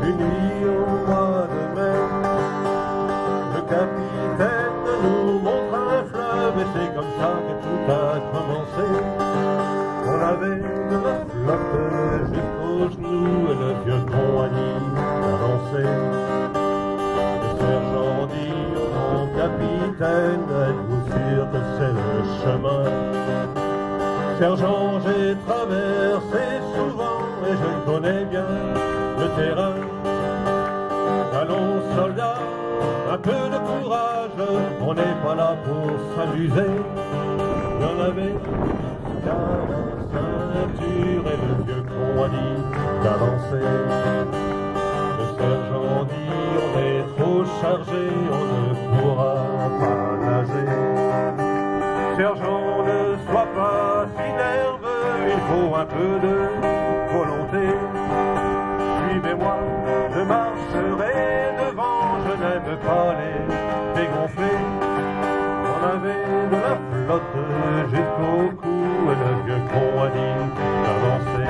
Une nuit au mois de mai, le capitaine nous montre un fleuve et c'est comme ça que tout a commencé. On avait de la flotte jusqu'aux genoux et le vieux con a dit d'avancer. Le sergent dit au mon capitaine, êtes-vous sûr que c'est le chemin? Sergent, j'ai traversé souvent et je connais bien le terrain. Allons soldats, un peu de courage, on n'est pas là pour s'amuser. Il y en avait jusqu'à la ceinture et le vieux con a dit d'avancer. Le sergent dit on est trop chargé, on ne pourra pas nager. Sergent, ne sois pas si nerveux, il faut un peu de volonté. Suivez-moi, je marcherai devant, je n'aime pas les dégonfler. On avait de la flotte jusqu'au cou et le vieux con a dit d'avancer.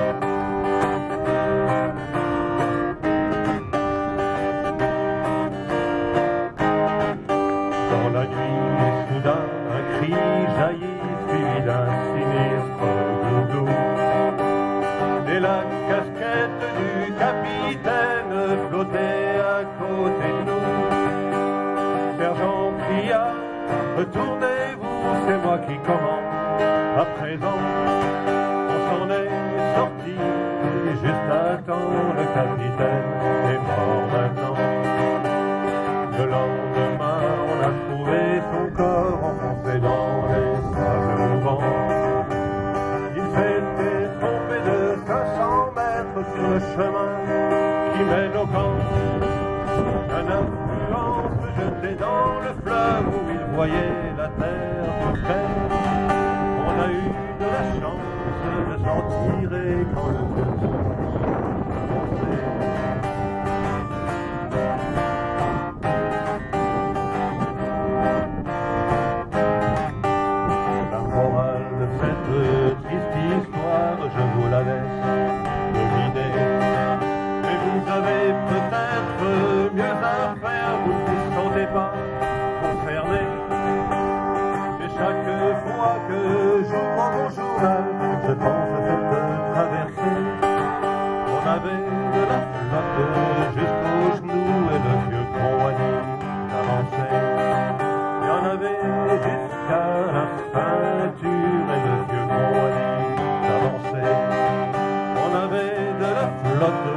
Dans la nuit, soudain, un cri jaillit, suivi d'un sinistre doudou. Et la casquette du capitaine flottait à côté de nous. Sergent cria, retournez-vous, c'est moi qui commande. À présent, on s'en est sorti, juste à temps, le capitaine est mort maintenant. Le lendemain, on a trouvé son corps enfoncé dans les sables mouvants. Il s'était trompé de 500 mètres sur le chemin qui mène au camp. Un influence le jetait dans le fleuve où il voyait la terre toute belle. On a eu de la chance de s'en tirer quand le vieux con avançait. Cette triste histoire, je vous la laisse deviner. Mais vous avez peut-être mieux à faire, vous ne vous sentez pas concerné. Et chaque fois que j'ouvre mon journal, je pense à cette traversée. On avait de la flotte jusqu'aux genoux et le vieux con a dit d'avancer. Il y en avait jusqu'à la ceinture et le vieux con a dit d'avancer. On avait de la flotte